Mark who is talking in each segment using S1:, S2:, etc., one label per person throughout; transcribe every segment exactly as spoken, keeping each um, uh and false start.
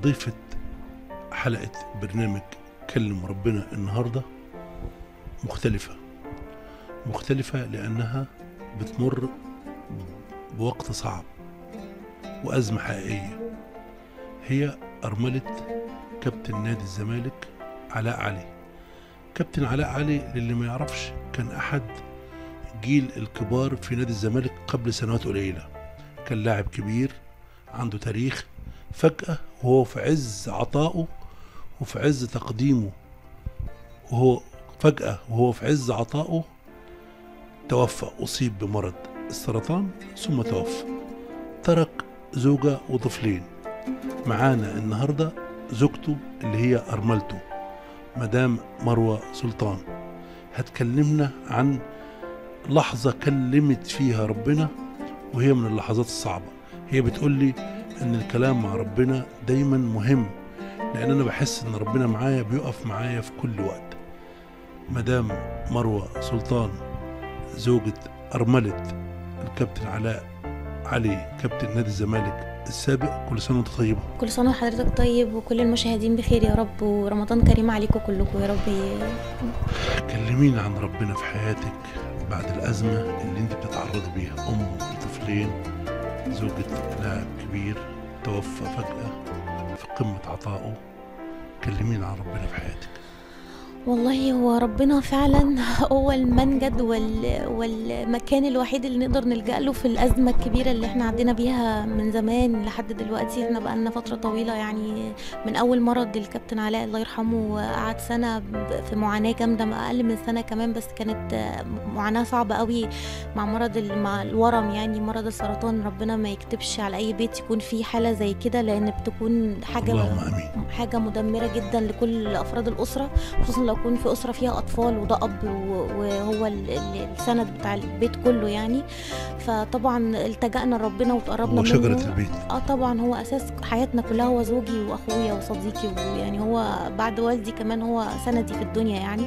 S1: ضيفة حلقة برنامج كلم ربنا النهاردة مختلفة مختلفة لأنها بتمر بوقت صعب وأزمة حقيقية. هي أرملة كابتن نادي الزمالك علاء علي. كابتن علاء علي للي ما يعرفش كان أحد جيل الكبار في نادي الزمالك قبل سنوات قليلة، كان لاعب كبير عنده تاريخ. فجأة وهو في عز عطائه وفي عز تقديمه وهو فجأة وهو في عز عطائه توفى، أصيب بمرض السرطان ثم توفى. ترك زوجة وطفلين. معانا النهاردة زوجته اللي هي أرملته مدام مروة سلطان، هتكلمنا عن لحظة كلمت فيها ربنا وهي من اللحظات الصعبة. هي بتقول لي ان الكلام مع ربنا دايما مهم، لان انا بحس ان ربنا معايا بيقف معايا في كل وقت. مدام مروة سلطان زوجة أرملة الكابتن علاء علي كابتن نادي الزمالك السابق، كل سنة وانت طيبة.
S2: كل سنة وحضرتك طيب وكل المشاهدين بخير يا رب، ورمضان كريم عليكم كلكم يا رب.
S1: كلمينا عن ربنا في حياتك بعد الأزمة اللي انت بتتعرضي بيها، أم لطفلين، زوجة لاعب كبير توفى فجأة في قمة عطائه. كلمينا عن ربنا في حياتك.
S2: والله هو ربنا فعلا هو المنجد وال... والمكان الوحيد اللي نقدر نلجأ له في الأزمة الكبيرة اللي احنا عدينا بيها من زمان لحد دلوقتي. احنا بقالنا فترة طويلة يعني من أول مرض الكابتن علاء الله يرحمه، قعد سنة في معاناة جامدة، أقل من سنة كمان، بس كانت معاناة صعبة قوي مع مرض مع الورم، يعني مرض السرطان. ربنا ما يكتبش على أي بيت يكون فيه حالة زي كده، لأن بتكون حاجة
S1: اللهم آمين.
S2: حاجة مدمرة جدا لكل أفراد الأسرة، خصوصا لو يكون في أسرة فيها أطفال وده أب وهو السند بتاع البيت كله يعني. فطبعا التجأنا لربنا وتقربنا منه.
S1: وشجرة البيت
S2: اه طبعا هو أساس حياتنا كلها، هو زوجي وأخويا وصديقي، ويعني هو بعد والدي كمان هو سندي في الدنيا يعني.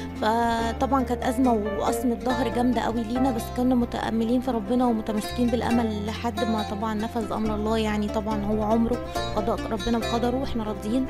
S2: فطبعا كانت أزمة وقسمة ظهر جامدة قوي لينا، بس كنا متأملين في ربنا ومتمسكين بالأمل لحد ما طبعا نفذ أمر الله يعني. طبعا هو عمره قضاء ربنا بقدره، احنا راضيين.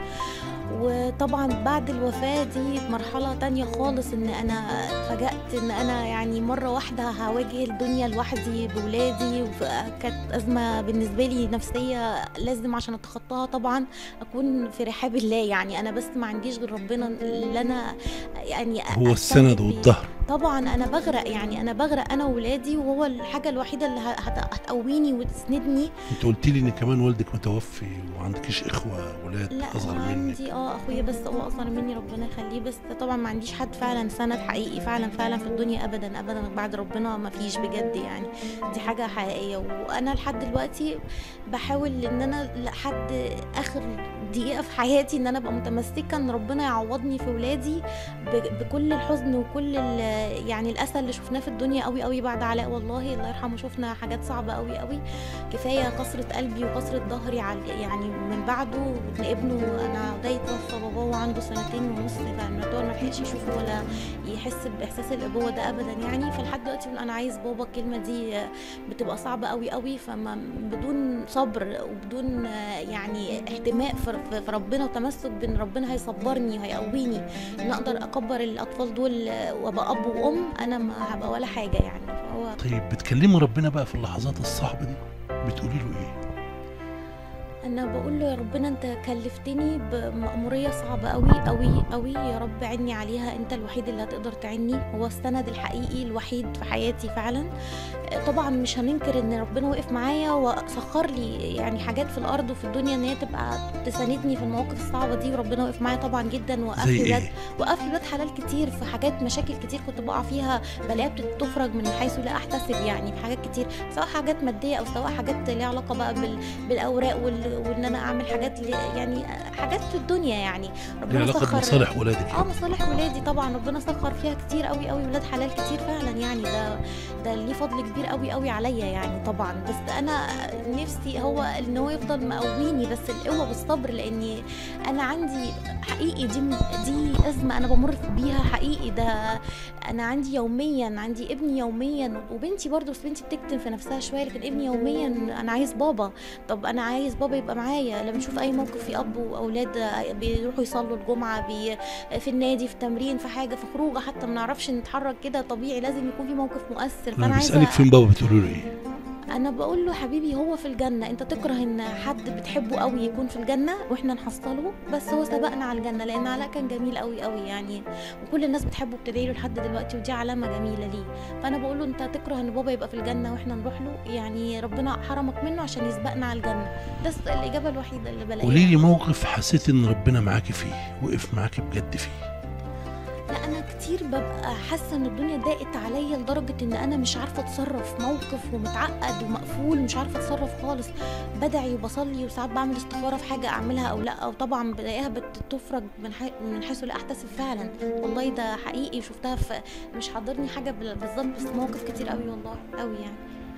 S2: وطبعا بعد الوفاة دي مرحلة تانية خالص، ان انا اتفاجأت ان انا يعني مرة واحدة هواجه الدنيا لوحدي بولادي، وكانت ازمة بالنسبة لي نفسية لازم عشان اتخطاها طبعا اكون في رحاب الله يعني. انا بس ما عنديش غير ربنا اللي انا يعني
S1: هو السند والظهر.
S2: طبعا انا بغرق يعني، انا بغرق انا وولادي، وهو الحاجة الوحيدة اللي هتقويني وتسندني.
S1: انت قلت لي ان كمان والدك متوفي وعندكيش اخوة ولاد اصغر منك؟
S2: عندي اه اخويا بس هو اصغر مني ربنا يخليه، بس طبعا ما عنديش حد فعلا سند حقيقي فعلا فعلا في الدنيا ابدا ابدا بعد ربنا، ما فيش بجد يعني. دي حاجه حقيقيه، وانا لحد دلوقتي بحاول ان انا لحد اخر دقيقه في حياتي ان انا ابقى متمسكه ان ربنا يعوضني في ولادي بكل الحزن وكل يعني الاسى اللي شفناه في الدنيا قوي قوي بعد علاء. والله الله يرحمه شفنا حاجات صعبه قوي قوي، كفايه كسره قلبي وكسره ظهري يعني من بعده. ابنه انا ده يتوفى باباه وعنده سنتين ونص، فالموضوع ما لحقش يشوفه ولا يحس باحساس الابوه ده ابدا يعني. فلحد دلوقتي انا عايز بابا، الكلمه دي بتبقى صعبه قوي قوي، فما بدون صبر وبدون يعني احتماء في ربنا وتمسك بان ربنا هيصبرني وهيقويني ان اقدر اكبر الاطفال دول وابقى اب وام، انا ما هبقى ولا حاجه يعني. فهو
S1: طيب بتكلمي ربنا بقى في اللحظات الصعبه دي بتقولي له ايه؟
S2: انا بقول له يا ربنا انت كلفتني بمأمورية صعبة قوي قوي قوي، يا رب عني عليها، انت الوحيد اللي هتقدر تعني، هو السند الحقيقي الوحيد في حياتي فعلا. طبعا مش هننكر ان ربنا وقف معايا وسخر لي يعني حاجات في الارض وفي الدنيا ان هي تبقى تساندني في المواقف الصعبة دي، وربنا وقف معايا طبعا جدا، وقف لي ولاد وقف لي ولاد حلال كتير في حاجات مشاكل كتير كنت بقع فيها، بلاقيها بتفرج من حيث لا احتسب يعني في حاجات كتير، سواء حاجات مادية او سواء حاجات ليها علاقة بقى بالاوراق وال وان انا اعمل حاجات يعني حاجات في الدنيا يعني.
S1: ربنا سخر مصالح ولادك
S2: اه مصالح ولادي طبعا ربنا سخر فيها كتير قوي قوي، ولاد حلال كتير فعلا يعني. ده ده ليه فضل كبير كبير قوي قوي عليا يعني طبعا، بس انا نفسي هو ان هو يفضل مقويني بس القوه والصبر، لاني انا عندي حقيقي دي دي ازمه انا بمر بيها حقيقي. ده انا عندي يوميا، عندي ابني يوميا وبنتي برضو، بس بنتي بتكتم في نفسها شويه، لكن ابني يوميا انا عايز بابا. طب انا عايز بابا يبقى معايا لما نشوف اي موقف في اب واولاد بيروحوا يصلوا الجمعه، بي في النادي، في تمرين، في حاجه، في خروجه حتى ما نعرفش نتحرك كده طبيعي، لازم يكون في موقف مؤثر.
S1: انا بسألك
S2: عايزه
S1: فين بابا، بتقولوا له ايه؟
S2: انا بقول له حبيبي هو في الجنه، انت تكره ان حد بتحبه قوي يكون في الجنه واحنا نحصله، بس هو سبقنا على الجنه لان علاء كان جميل قوي قوي يعني، وكل الناس بتحبه بتدعي له لحد دلوقتي، ودي علامه جميله ليه. فانا بقول له انت تكره ان بابا يبقى في الجنه واحنا نروح له، يعني ربنا حرمك منه عشان يسبقنا على الجنه. ده الاجابه الوحيده اللي بلاقيها.
S1: قولي لي موقف حسيت ان ربنا معاكي فيه، وقف معاكي بجد فيه.
S2: لا انا كتير ببقى حاسه ان الدنيا ضاقت عليا لدرجه ان انا مش عارفه اتصرف، موقف ومتعقد ومقفول مش عارفه اتصرف خالص، بدعي وبصلي وساعات بعمل استخاره في حاجه اعملها او لا، وطبعا بلاقيها بتفرج من حي... من حيث لا احتسب فعلا. والله ده حقيقي شفتها، في مش حاضرني حاجه بالظبط بس مواقف كتير قوي والله قوي يعني.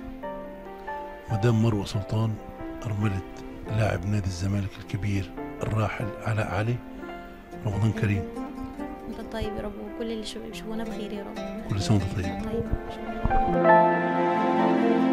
S1: مدام مروه سلطان، ارمله لاعب نادي الزمالك الكبير الراحل علاء علي، رمضان كريم.
S2: انت طيب يا رب، وكل اللي يشوفونا بخير يا رب.
S1: كل سنه وانت طيب.
S2: طيب.